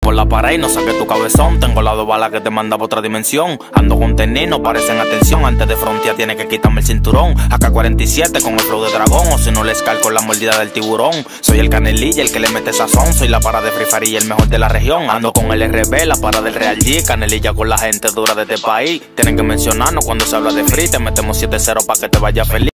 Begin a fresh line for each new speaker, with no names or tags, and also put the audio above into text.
Por la pared y no saque tu cabezón. Tengo las 2 balas que te manda por otra dimensión. Ando con tenis, no parecen atención. Antes de frontear tiene que quitarme el cinturón. AK-47 con el flow de dragón. O si no les calco la mordida del tiburón. Soy el canelilla, el que le mete sazón. Soy la para de Free Fire y el mejor de la región. Ando con el RB, la para del Real G. Canelilla con la gente dura de este país. Tienen que mencionarnos cuando se habla de free. Te metemos 7-0 pa' que te vaya feliz.